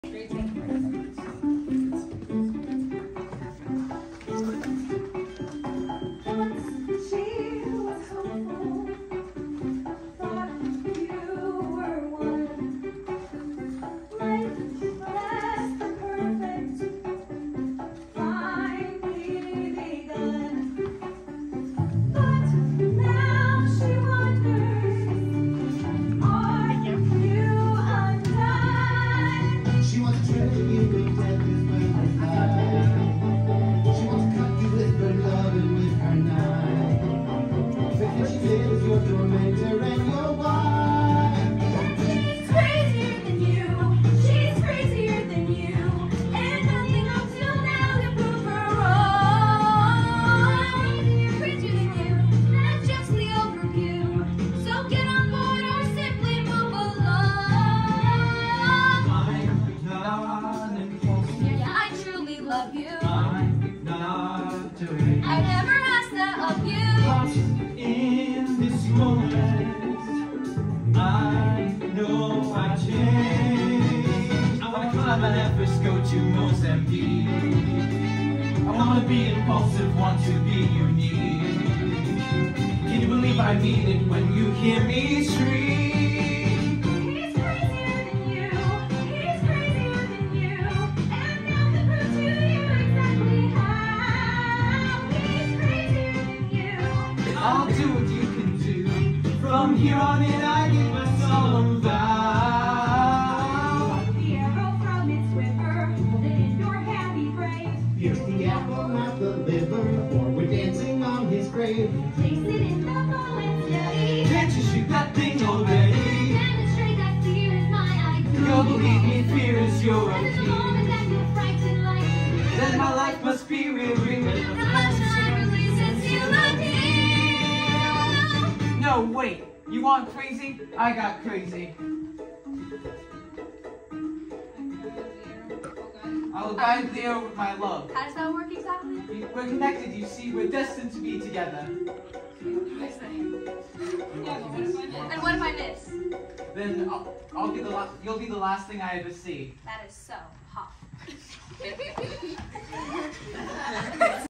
I never asked that of you. But in this moment, I know I changed. I wanna climb an Everest, go to Mozambique. I wanna be impulsive, want to be unique. Can you believe I mean it when you hear me shriek? I'll do what you can do. From here on in, I give a solemn vow. The arrow from its quiver, hold it in your hand, be brave. Pierce the apple, not the liver, or we're dancing on his grave. Place it in the bow and steady. Can't you shoot that thing already? Demonstrate that fear is my IQ. Girl, believe me, fear is your And in the key. moment that you're frightened like Then my life must be rewritten. the sunshine releases you like you. No, wait. You want crazy? I got crazy. I will guide the air with my love. How does that work exactly? We're connected, you see. We're destined to be together. And what if I miss? Then you'll be the last thing I ever see. That is so hot.